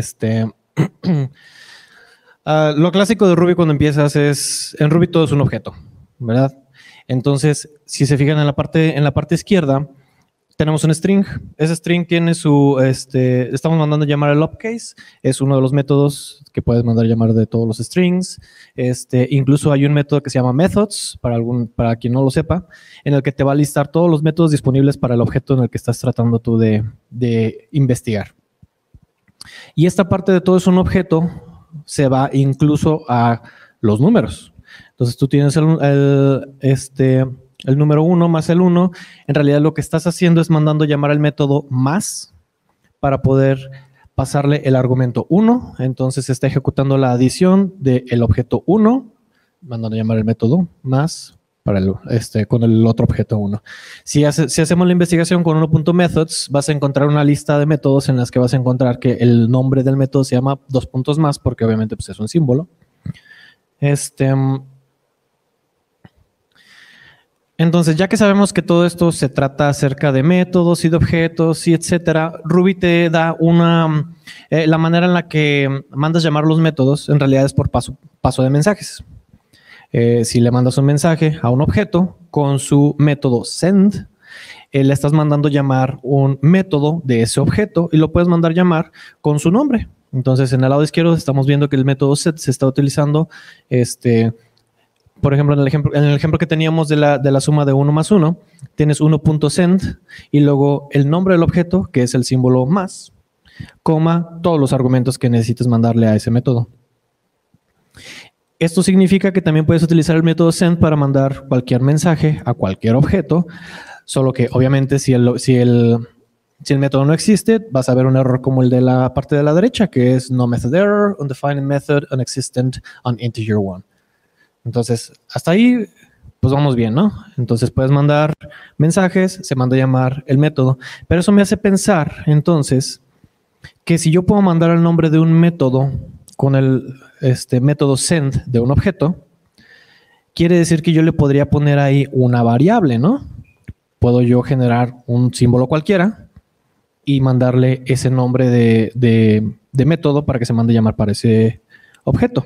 Lo clásico de Ruby cuando empiezas en Ruby todo es un objeto, ¿verdad? Entonces, si se fijan en la parte izquierda, tenemos un string. Ese string tiene estamos mandando llamar el upcase, es uno de los métodos que puedes mandar llamar de todos los strings. Incluso hay un método que se llama methods, para quien no lo sepa, en el que te va a listar todos los métodos disponibles para el objeto en el que estás tratando tú de investigar. Y esta parte de todo es un objeto, se va incluso a los números. Entonces tú tienes el número 1 más el 1, en realidad lo que estás haciendo es mandando llamar al método más para poder pasarle el argumento 1. Entonces está ejecutando la adición del objeto 1, mandando llamar el método más para con el otro objeto 1. Si hacemos la investigación con 1.methods, vas a encontrar una lista de métodos en las que vas a encontrar que el nombre del método se llama 2 puntos más, porque obviamente pues, es un símbolo. Entonces, ya que sabemos que todo esto se trata acerca de métodos y de objetos y etcétera, Ruby te da la manera en la que mandas llamar los métodos, en realidad es por paso de mensajes. Si le mandas un mensaje a un objeto con su método send, le estás mandando llamar un método de ese objeto y lo puedes mandar llamar con su nombre. Entonces, en el lado izquierdo estamos viendo que el método set se está utilizando por ejemplo, en el ejemplo que teníamos de la suma de 1 más 1, tienes 1.send y luego el nombre del objeto, que es el símbolo más, coma, todos los argumentos que necesites mandarle a ese método. Esto significa que también puedes utilizar el método send para mandar cualquier mensaje a cualquier objeto, solo que obviamente si el método no existe, vas a ver un error como el de la parte de la derecha, que es no method error, undefined method, unexistent, on integer 1. Entonces, hasta ahí, pues vamos bien, ¿no? Entonces puedes mandar mensajes, se manda a llamar el método. Pero eso me hace pensar, entonces, que si yo puedo mandar el nombre de un método con el método send de un objeto, quiere decir que yo le podría poner ahí una variable, ¿no? Puedo yo generar un símbolo cualquiera y mandarle ese nombre de método para que se mande a llamar para ese objeto.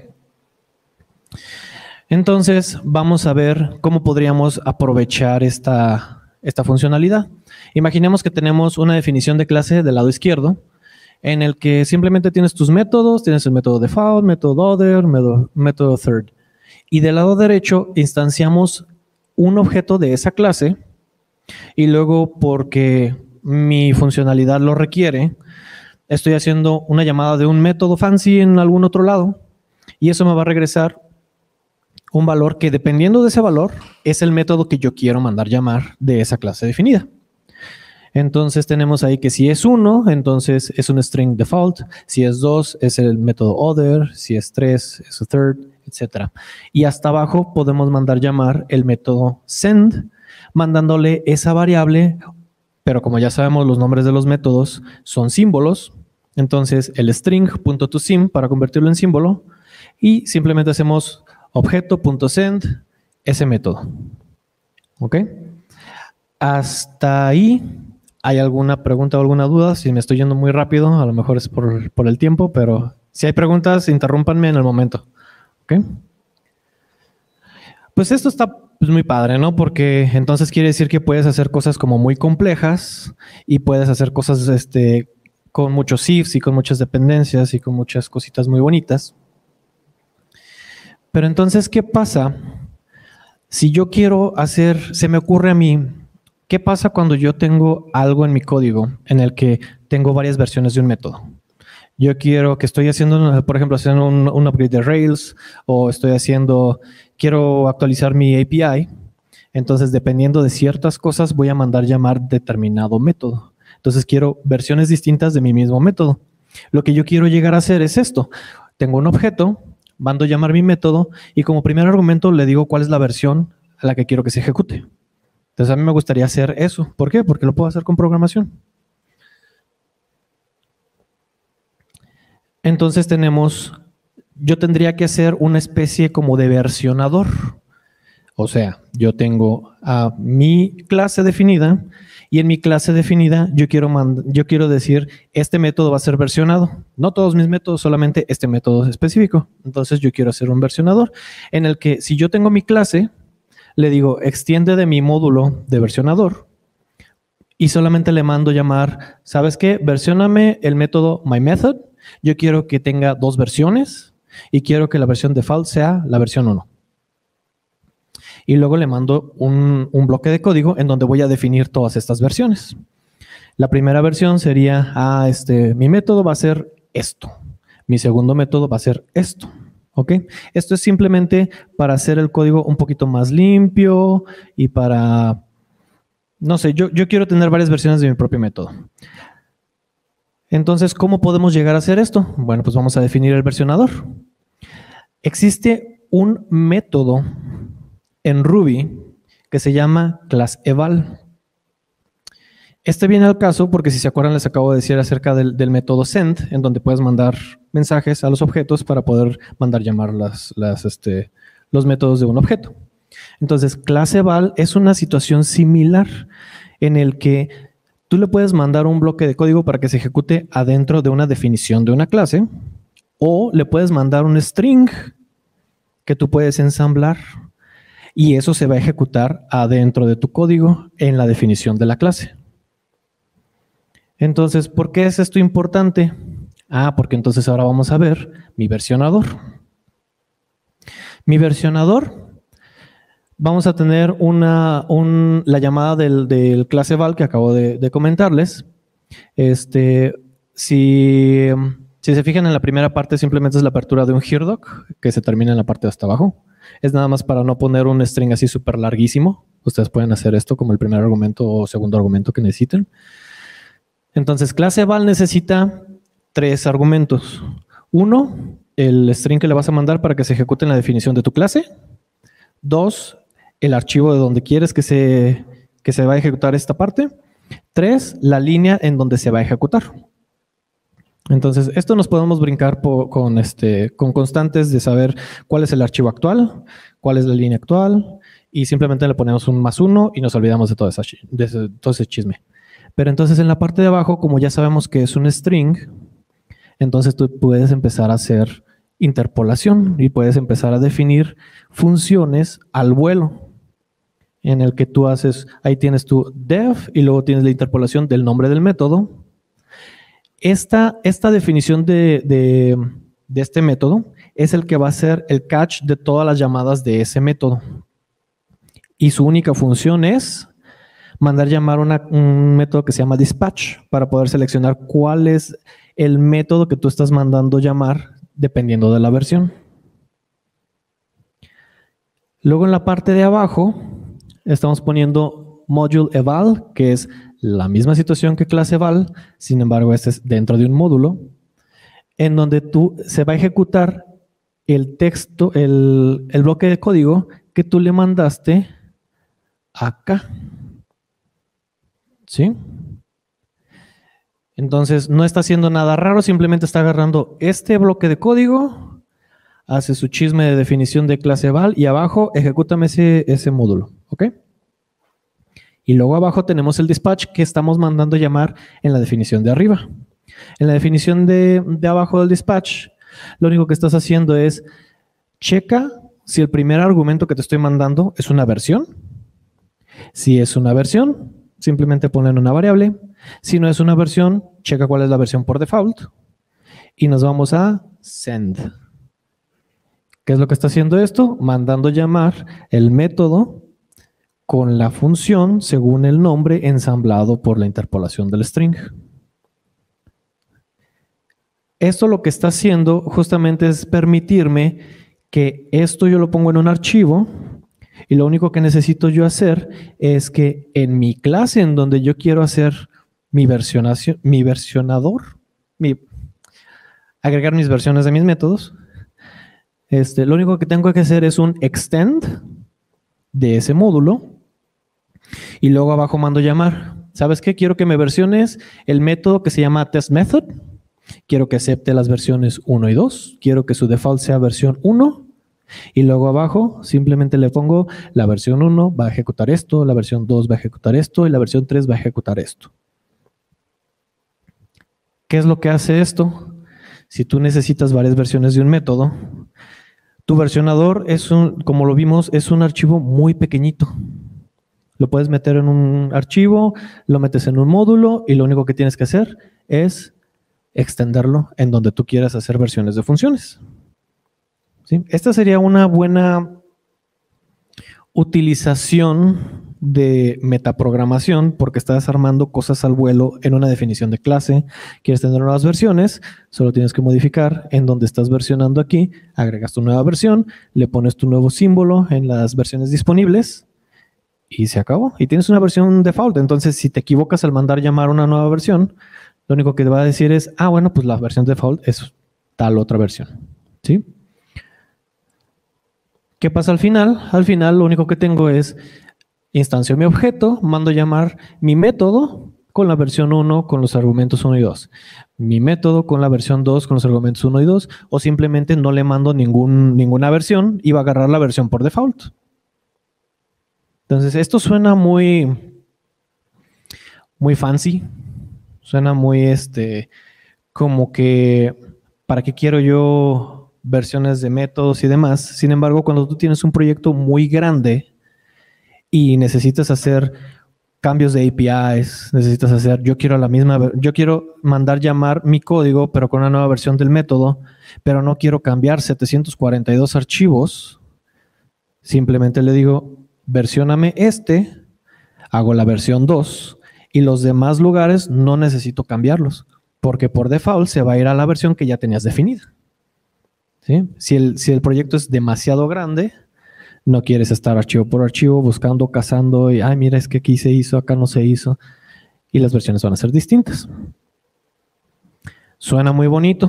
Entonces, vamos a ver cómo podríamos aprovechar esta funcionalidad. Imaginemos que tenemos una definición de clase del lado izquierdo, en el que simplemente tienes tus métodos, tienes el método default, método other, método third. Y del lado derecho instanciamos un objeto de esa clase y luego, porque mi funcionalidad lo requiere, estoy haciendo una llamada de un método fancy en algún otro lado y eso me va a regresar un valor que, dependiendo de ese valor, es el método que yo quiero mandar llamar de esa clase definida. Entonces tenemos ahí que si es 1, entonces es un string default. Si es 2, es el método other. Si es 3, es un third, etc. Y hasta abajo podemos mandar llamar el método send, mandándole esa variable, pero como ya sabemos, los nombres de los métodos son símbolos. Entonces el string.toSym para convertirlo en símbolo y simplemente hacemos objeto.send ese método. ¿Ok? Hasta ahí. ¿Hay alguna pregunta o alguna duda? Si me estoy yendo muy rápido, a lo mejor es por el tiempo, pero si hay preguntas, interrúmpanme en el momento. ¿Ok? Pues esto está muy padre, ¿no? Porque entonces quiere decir que puedes hacer cosas como muy complejas y puedes hacer cosas con muchos ifs y con muchas dependencias y con muchas cositas muy bonitas. Pero entonces, ¿qué pasa si yo quiero se me ocurre a mí, ¿qué pasa cuando yo tengo algo en mi código en el que tengo varias versiones de un método? Yo quiero que estoy haciendo, por ejemplo, haciendo un upgrade de Rails o quiero actualizar mi API. Entonces, dependiendo de ciertas cosas, voy a mandar llamar determinado método. Entonces, quiero versiones distintas de mi mismo método. Lo que yo quiero llegar a hacer es esto. Tengo un objeto, mando llamar mi método y como primer argumento le digo cuál es la versión a la que quiero que se ejecute. Entonces, a mí me gustaría hacer eso. ¿Por qué? Porque lo puedo hacer con programación. Entonces yo tendría que hacer una especie como de versionador. O sea, yo tengo a mi clase definida y en mi clase definida yo quiero decir, este método va a ser versionado. No todos mis métodos, solamente este método específico. Entonces, yo quiero hacer un versionador en el que si yo tengo mi clase, le digo, extiende de mi módulo de versionador y solamente le mando llamar, ¿sabes qué? Versióname el método myMethod. Yo quiero que tenga 2 versiones y quiero que la versión default sea la versión 1. Y luego le mando un bloque de código en donde voy a definir todas estas versiones. La primera versión sería, mi método va a ser esto. Mi segundo método va a ser esto. ¿Ok? Esto es simplemente para hacer el código un poquito más limpio y para, no sé, yo quiero tener varias versiones de mi propio método. Entonces, ¿cómo podemos llegar a hacer esto? Bueno, pues vamos a definir el versionador. Existe un método en Ruby que se llama class_eval. Este viene al caso porque, si se acuerdan, les acabo de decir acerca del método send, en donde puedes mandar mensajes a los objetos para poder mandar llamar los métodos de un objeto. Entonces, class_eval es una situación similar en el que tú le puedes mandar un bloque de código para que se ejecute adentro de una definición de una clase, o le puedes mandar un string que tú puedes ensamblar y eso se va a ejecutar adentro de tu código en la definición de la clase. Entonces, ¿por qué es esto importante? Porque entonces ahora vamos a ver mi versionador. Mi versionador vamos a tener la llamada del clase val que acabo de comentarles. Si se fijan en la primera parte, simplemente es la apertura de un heredoc que se termina en la parte de hasta abajo. Es nada más para no poner un string así súper larguísimo. Ustedes pueden hacer esto como el primer argumento o segundo argumento que necesiten. Entonces, clase val necesita 3 argumentos. 1, el string que le vas a mandar para que se ejecute en la definición de tu clase. 2, el archivo de donde quieres que se va a ejecutar esta parte. 3, la línea en donde se va a ejecutar. Entonces, esto nos podemos brincar con constantes de saber cuál es el archivo actual, cuál es la línea actual, y simplemente le ponemos un +1 y nos olvidamos de todo ese chisme. Pero entonces en la parte de abajo, como ya sabemos que es un string, entonces tú puedes empezar a hacer interpolación y puedes empezar a definir funciones al vuelo, en el que tú haces, ahí tienes tu def y luego tienes la interpolación del nombre del método. Esta definición de este método es el que va a ser el catch de todas las llamadas de ese método. Y su única función es mandar llamar un método que se llama dispatch para poder seleccionar cuál es el método que tú estás mandando llamar dependiendo de la versión. Luego en la parte de abajo estamos poniendo module eval, que es la misma situación que clase eval, sin embargo este es dentro de un módulo, en donde se va a ejecutar el texto, el bloque de código que tú le mandaste acá. ¿Sí? Entonces no está haciendo nada raro, simplemente está agarrando este bloque de código, hace su chisme de definición de clase eval y abajo ejecútame ese módulo. ¿Ok? Y luego abajo tenemos el dispatch que estamos mandando llamar en la definición de arriba. En la definición de abajo del dispatch, lo único que estás haciendo es checa si el primer argumento que te estoy mandando es una versión. Si es una versión, simplemente ponen una variable. Si no es una versión, checa cuál es la versión por default. Y nos vamos a send. ¿Qué es lo que está haciendo esto? Mandando llamar el método con la función según el nombre ensamblado por la interpolación del string. Esto lo que está haciendo justamente es permitirme que esto yo lo pongo en un archivo y lo único que necesito yo hacer es que en mi clase en donde yo quiero hacer agregar mis versiones de mis métodos, lo único que tengo que hacer es un extend de ese módulo y luego abajo mando llamar. ¿Sabes qué? Quiero que me versiones el método que se llama testMethod. Quiero que acepte las versiones 1 y 2. Quiero que su default sea versión 1. Y luego abajo simplemente le pongo la versión 1 va a ejecutar esto, la versión 2 va a ejecutar esto y la versión 3 va a ejecutar esto. ¿Qué es lo que hace esto? Si tú necesitas varias versiones de un método, tu versionador como lo vimos, es un archivo muy pequeñito. Lo puedes meter en un archivo, lo metes en un módulo y lo único que tienes que hacer es extenderlo en donde tú quieras hacer versiones de funciones. ¿Sí? Esta sería una buena utilización de metaprogramación porque estás armando cosas al vuelo en una definición de clase. Quieres tener nuevas versiones, solo tienes que modificar en donde estás versionando aquí, agregas tu nueva versión, le pones tu nuevo símbolo en las versiones disponibles y se acabó. Y tienes una versión default. Entonces, si te equivocas al mandar llamar una nueva versión, lo único que te va a decir es, bueno, pues la versión default es tal otra versión. ¿Sí? ¿Qué pasa al final? Al final lo único que tengo es instancio mi objeto, mando llamar mi método con la versión 1 con los argumentos 1 y 2. Mi método con la versión 2 con los argumentos 1 y 2 o simplemente no le mando ninguna versión y va a agarrar la versión por default. Entonces esto suena muy fancy, suena muy como que ¿para qué quiero yo versiones de métodos y demás? Sin embargo, cuando tú tienes un proyecto muy grande y necesitas hacer cambios de APIs, necesitas hacer, yo quiero mandar llamar mi código, pero con una nueva versión del método, pero no quiero cambiar 742 archivos, simplemente le digo, versióname hago la versión 2 y los demás lugares no necesito cambiarlos, porque por default se va a ir a la versión que ya tenías definida. ¿Sí? Si el proyecto es demasiado grande, no quieres estar archivo por archivo buscando, cazando y, ay, mira, es que aquí se hizo, acá no se hizo, y las versiones van a ser distintas. Suena muy bonito.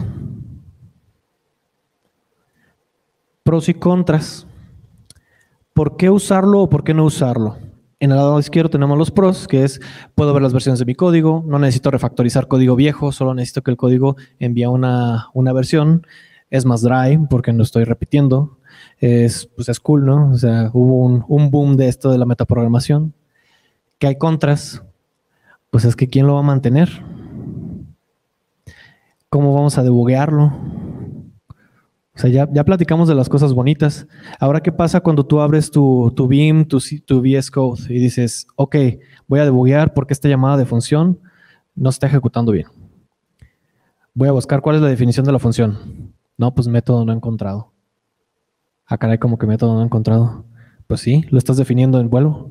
Pros y contras. ¿Por qué usarlo o por qué no usarlo? En el lado izquierdo tenemos los pros, que es, puedo ver las versiones de mi código, no necesito refactorizar código viejo, solo necesito que el código envíe una versión. Es más dry porque no estoy repitiendo. Pues es cool, ¿no? O sea, hubo un boom de esto de la metaprogramación. ¿Qué hay contras? Pues es que ¿quién lo va a mantener? ¿Cómo vamos a debuguearlo? O sea, ya platicamos de las cosas bonitas. Ahora, ¿qué pasa cuando tú abres tu Vim, tu VS Code y dices, ok, voy a debuguear porque esta llamada de función no se está ejecutando bien? Voy a buscar cuál es la definición de la función. No, pues método no encontrado. Ah, caray, como que método no encontrado. Pues sí, lo estás definiendo en vuelo.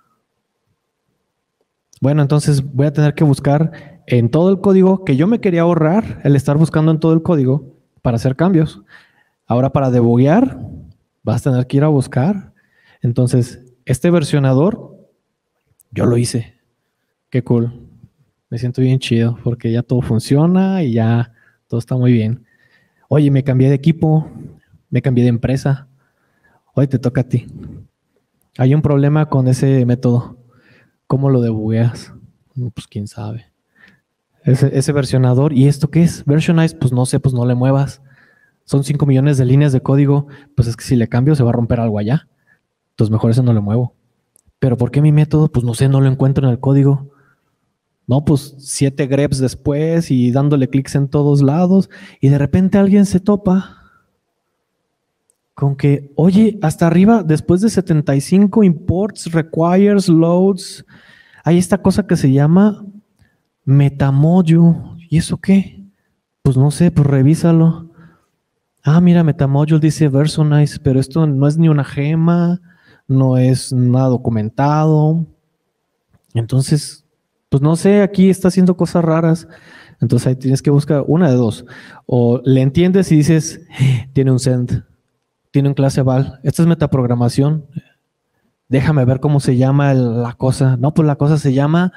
Bueno, entonces voy a tener que buscar en todo el código que yo me quería ahorrar, el estar buscando en todo el código para hacer cambios. Ahora para debuguear, vas a tener que ir a buscar. Entonces, este versionador, yo lo hice. Qué cool. Me siento bien chido porque ya todo funciona y ya todo está muy bien. Oye, me cambié de equipo, me cambié de empresa. Hoy te toca a ti. Hay un problema con ese método. ¿Cómo lo debugueas? Pues quién sabe. Ese versionador. ¿Y esto qué es? Versionize, pues no sé, pues no le muevas. Son 5 millones de líneas de código. Pues es que si le cambio se va a romper algo allá. Entonces mejor eso no le muevo. ¿Pero por qué mi método? Pues no sé, no lo encuentro en el código. No, pues 7 greps después y dándole clics en todos lados. Y de repente alguien se topa con que, oye, hasta arriba, después de 75 imports, requires, loads, hay esta cosa que se llama Metamodule. ¿Y eso qué? Pues no sé, pues revísalo. Ah, mira, Metamodule dice Versionize, pero esto no es ni una gema, no es nada documentado. Entonces, pues no sé, aquí está haciendo cosas raras. Entonces ahí tienes que buscar una de dos. O le entiendes y dices, tiene un send. Tiene un clase val. Esta es metaprogramación. Déjame ver cómo se llama la cosa. No, pues la cosa se llama,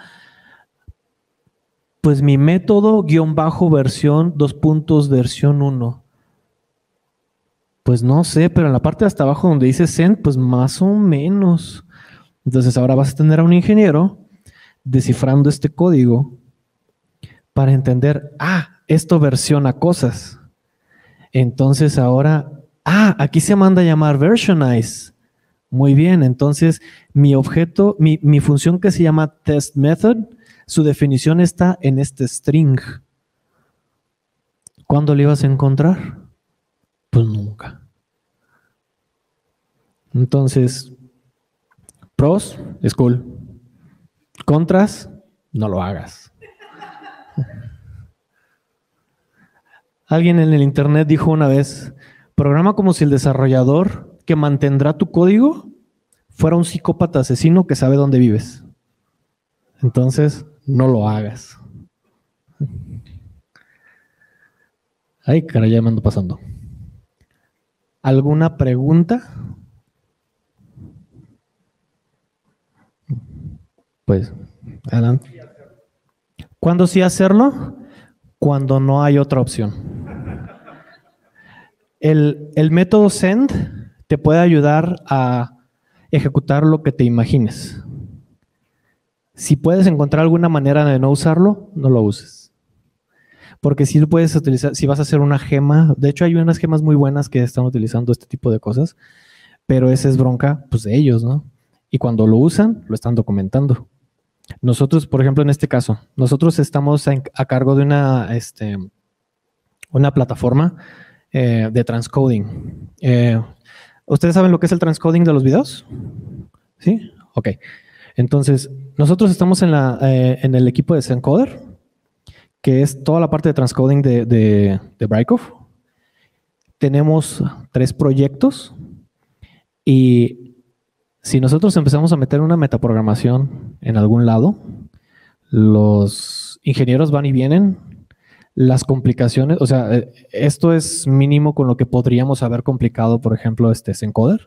pues mi método versión 2.versión1. Pues no sé, pero en la parte de hasta abajo donde dice send, pues más o menos. Entonces ahora vas a tener a un ingeniero descifrando este código para entender, esto versiona cosas. Entonces ahora, aquí se manda a llamar versionize. Muy bien, entonces mi objeto, mi función que se llama test method, su definición está en este string. ¿Cuándo lo ibas a encontrar? Pues nunca. Entonces, pros, es cool. Contras, no lo hagas. Alguien en el internet dijo una vez, programa como si el desarrollador que mantendrá tu código fuera un psicópata asesino que sabe dónde vives. Entonces, no lo hagas. Ay, caray, ya me ando pasando. ¿Alguna pregunta? Pues, adelante. ¿Cuándo sí hacerlo? Cuando no hay otra opción. El método send te puede ayudar a ejecutar lo que te imagines. Si puedes encontrar alguna manera de no usarlo, no lo uses. Porque si lo puedes utilizar, si vas a hacer una gema, de hecho hay unas gemas muy buenas que están utilizando este tipo de cosas, pero esa es bronca pues de ellos, ¿no? Y cuando lo usan, lo están documentando. Nosotros, por ejemplo, en este caso, nosotros estamos a cargo de una plataforma de transcoding. ¿Ustedes saben lo que es el transcoding de los videos? ¿Sí? Ok. Entonces, nosotros estamos en el equipo de Zencoder, que es toda la parte de transcoding de Brykoff. Tenemos 3 proyectos y Si nosotros empezamos a meter una metaprogramación en algún lado, los ingenieros van y vienen, las complicaciones, o sea, esto es mínimo con lo que podríamos haber complicado, por ejemplo, Zencoder,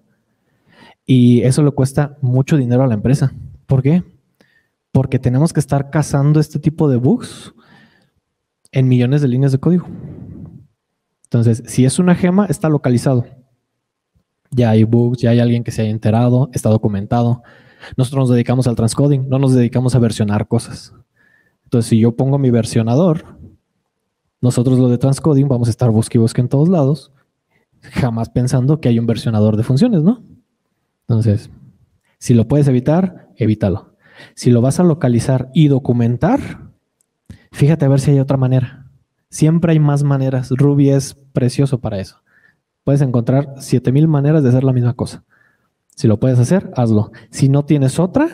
y eso le cuesta mucho dinero a la empresa. ¿Por qué? Porque tenemos que estar cazando este tipo de bugs en millones de líneas de código. Entonces, si es una gema, está localizado. Ya hay bugs, ya hay alguien que se haya enterado, está documentado. Nosotros nos dedicamos al transcoding, no nos dedicamos a versionar cosas. Entonces, si yo pongo mi versionador, nosotros los de transcoding vamos a estar busque y busque en todos lados, jamás pensando que hay un versionador de funciones, ¿no? Entonces, si lo puedes evitar, evítalo. Si lo vas a localizar y documentar, fíjate a ver si hay otra manera. Siempre hay más maneras. Ruby es precioso para eso. Puedes encontrar 7000 maneras de hacer la misma cosa. Si lo puedes hacer, hazlo. Si no tienes otra,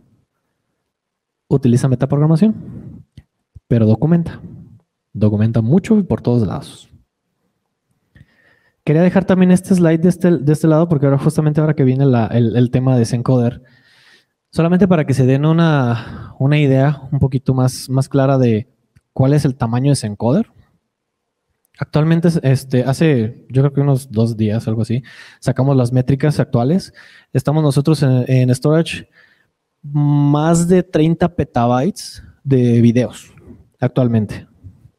utiliza metaprogramación, pero documenta. Documenta mucho y por todos lados. Quería dejar también este slide de este lado, porque ahora justamente ahora que viene el tema de Zencoder, solamente para que se den una idea un poquito más clara de cuál es el tamaño de Zencoder. Actualmente, hace yo creo que unos 2 días, algo así, sacamos las métricas actuales. Estamos nosotros en storage más de 30 petabytes de videos actualmente.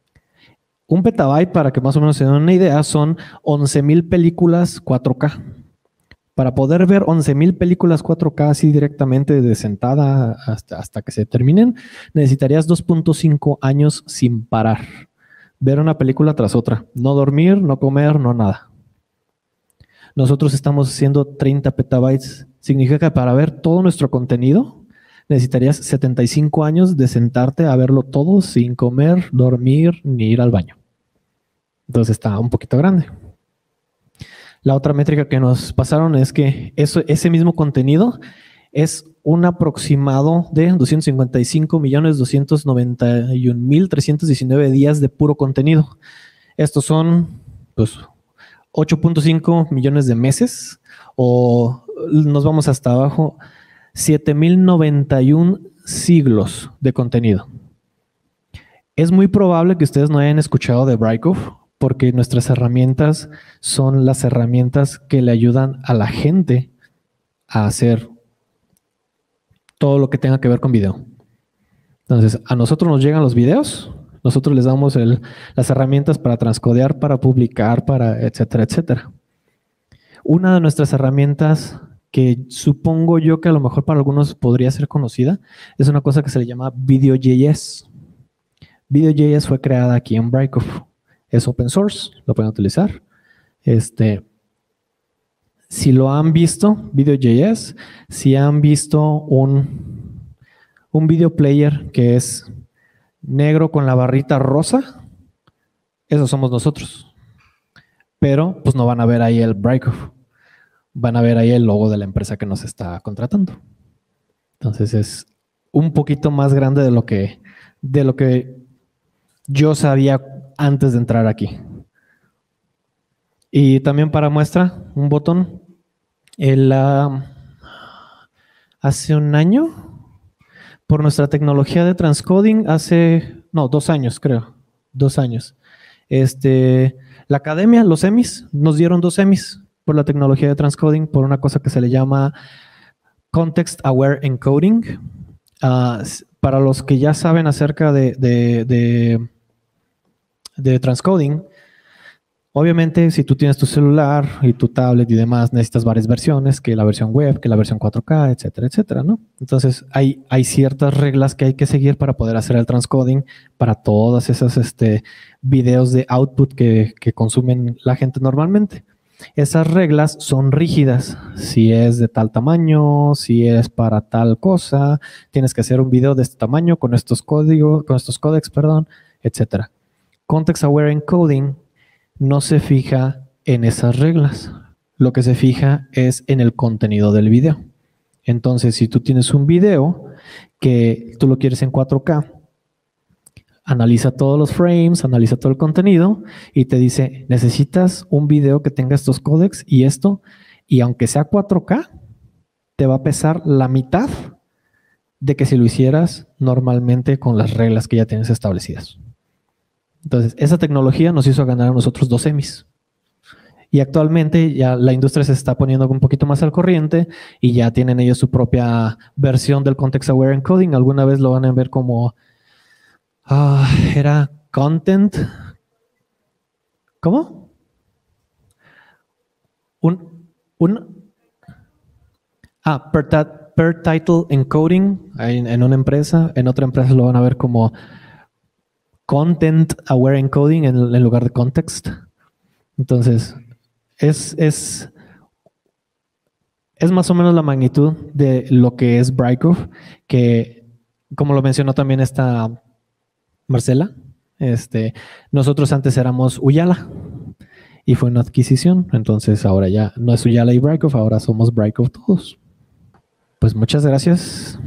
1 petabyte, para que más o menos se den una idea, son 11,000 películas 4K. Para poder ver 11,000 películas 4K así directamente de sentada hasta que se terminen, necesitarías 2.5 años sin parar. Ver una película tras otra. No dormir, no comer, no nada. Nosotros estamos haciendo 30 petabytes. Significa que para ver todo nuestro contenido necesitarías 75 años de sentarte a verlo todo sin comer, dormir, ni ir al baño. Entonces está un poquito grande. La otra métrica que nos pasaron es que ese mismo contenido es un aproximado de 255.291.319 días de puro contenido. Estos son, pues, 8.5 millones de meses, o nos vamos hasta abajo, 7,091 siglos de contenido. Es muy probable que ustedes no hayan escuchado de Brycov, porque nuestras herramientas son las herramientas que le ayudan a la gente a hacer todo lo que tenga que ver con video. Entonces, a nosotros nos llegan los videos, nosotros les damos las herramientas para transcodear, para publicar, para etcétera, etcétera. Una de nuestras herramientas que supongo yo que a lo mejor para algunos podría ser conocida es una cosa que se le llama Video.js. Video.js fue creada aquí en Brycov. Es open source, lo pueden utilizar. Si lo han visto, Video.js, si han visto un video player que es negro con la barrita rosa, esos somos nosotros. Pero pues no van a ver ahí el Brycov, van a ver ahí el logo de la empresa que nos está contratando. Entonces es un poquito más grande de lo que yo sabía antes de entrar aquí. Y también para muestra, un botón. Hace un año, por nuestra tecnología de transcoding, 2 años creo, 2 años. La academia, los Emmys, nos dieron 2 Emmys por la tecnología de transcoding, por una cosa que se le llama Context Aware Encoding. Para los que ya saben acerca de transcoding, obviamente si tú tienes tu celular y tu tablet y demás, necesitas varias versiones, que la versión web, que la versión 4K, etcétera, etcétera, ¿no? Entonces hay ciertas reglas que hay que seguir para poder hacer el transcoding para todas esas videos de output que consumen la gente normalmente. Esas reglas son rígidas. Si es de tal tamaño, si es para tal cosa, tienes que hacer un video de este tamaño con estos códecs, etcétera. Context Aware Encoding no se fija en esas reglas. Lo que se fija es en el contenido del video. Entonces, si tú tienes un video que tú lo quieres en 4K, analiza todos los frames, analiza todo el contenido y te dice, necesitas un video que tenga estos códecs y esto, y aunque sea 4K, te va a pesar la mitad de que si lo hicieras normalmente con las reglas que ya tienes establecidas. Entonces, esa tecnología nos hizo ganar a nosotros 2 Emmys. Y actualmente ya la industria se está poniendo un poquito más al corriente y ya tienen ellos su propia versión del Context Aware Encoding. Alguna vez lo van a ver como... era content... ¿Cómo? Per title encoding en una empresa. En otra empresa lo van a ver como content aware encoding en lugar de context. Entonces, es más o menos la magnitud de lo que es Brightcove, que como lo mencionó también esta Marcela, nosotros antes éramos Uyala y fue una adquisición, entonces ahora ya no es Uyala y Brightcove, ahora somos Brightcove todos. Pues muchas gracias.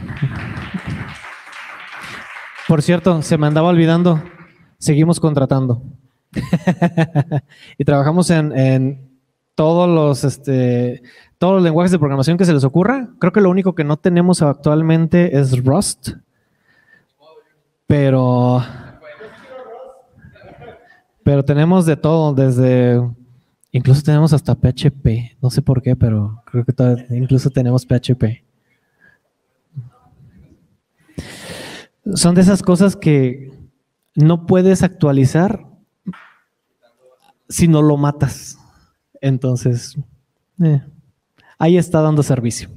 Por cierto, se me andaba olvidando, seguimos contratando. Y trabajamos en todos los lenguajes de programación que se les ocurra. Creo que lo único que no tenemos actualmente es Rust. Pero tenemos de todo, incluso tenemos hasta PHP. No sé por qué, pero creo que incluso tenemos PHP. Son de esas cosas que no puedes actualizar si no lo matas. Entonces, ahí está dando servicio.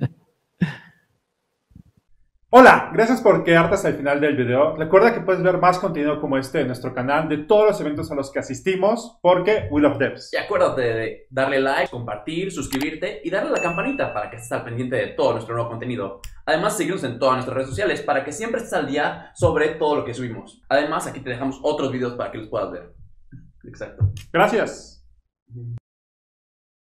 Hola, gracias por quedarte hasta el final del video. Recuerda que puedes ver más contenido como este en nuestro canal de todos los eventos a los que asistimos, porque we love devs. Y acuérdate de darle like, compartir, suscribirte y darle a la campanita para que estés al pendiente de todo nuestro nuevo contenido. Además, seguirnos en todas nuestras redes sociales para que siempre estés al día sobre todo lo que subimos. Además, aquí te dejamos otros videos para que los puedas ver. Exacto. Gracias.